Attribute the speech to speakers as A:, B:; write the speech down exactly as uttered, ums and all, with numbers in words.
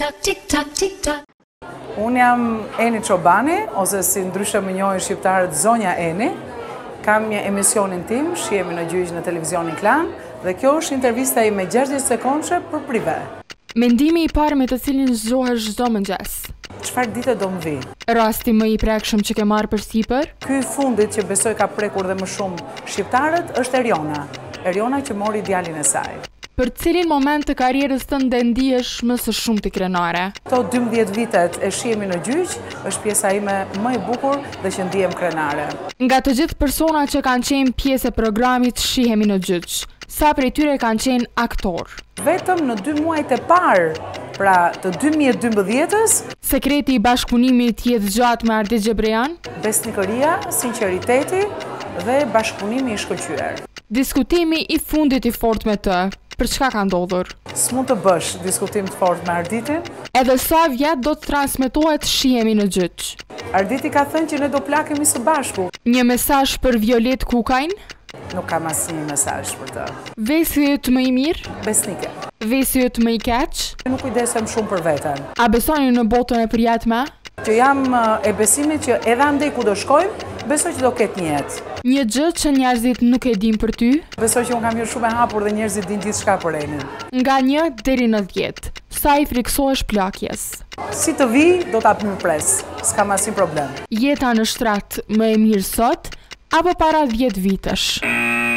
A: Tik-tak, tik-tak, tik-tak.
B: Unë jam Eni Çobani, ose si ndryshe më njohin shqiptarët Zonja Eni. Kam një emisionin tim, Shihemi në gjyq në televizionin Klan, dhe kjo është intervista ime gjashtëdhjetë sekondshë për prive.
C: Mendimi i parë me të cilin zgjohesh çdo mëngjes.
B: Çfarë dite do më vi?
C: Rasti më i prekshëm që ke marrë përsipër?
B: Ky fundit që besoj ka prekur dhe më shumë shqiptarët është Eriona. Eriona që mori djalin e saj.
C: Për cilin moment të karrierës tënde ndihesh më së shumti krenare?
B: Këto dymbëdhjetë vitet e Shihemi në gjyq është pjesa ime më e bukur dhe që ndihem krenare.
C: Nga të gjithë persona që kanë qenë pjesë e programit Shihemi në gjyq, sa prej tyre kanë qenë aktor?
B: Vetëm në dy muajt e parë, pra të dy mijë e dymbëdhjetës,
C: sekreti i bashkëpunimit jetë gjatë me Ardit Xhebrean?
B: Besnikëria, sinqeriteti dhe bashkëpunimi i shkëlqyer.
C: Diskutimi i fundit i fortë me të, për çka ka ndodhur?
B: S'mund të bësh diskutim të fortë me Arditin.
C: Edhe sa vjet do të transmetohet Shihemi në gjyq?
B: Arditi ka thënë që ne do plakemi së bashku.
C: Një mesazh për Violet Kukajn?
B: Nuk kam asnjë mesazh për të.
C: Vesi yt më i mirë?
B: Besnike.
C: Vesi yt më i keq?
B: Nuk kujdesem shumë për veten.
C: A besoni në botën e përjetme?
B: Që jam e besimit që edhe andej ku do shkojmë, besoj që do ketë një jetë.
C: Një gjë që njerëzit nuk e din për ty?
B: Besoj që unë kam qenë shumë e hapur dhe njerëzit din gjithçka për Enin.
C: Nga një deri në dhjetë, sa i friksohesh plakjes?
B: Si të vi, do ta përpres. S'kam asnjë problem.
C: Jeta në shtrat më e mirë sot apo para dhjetë vitesh?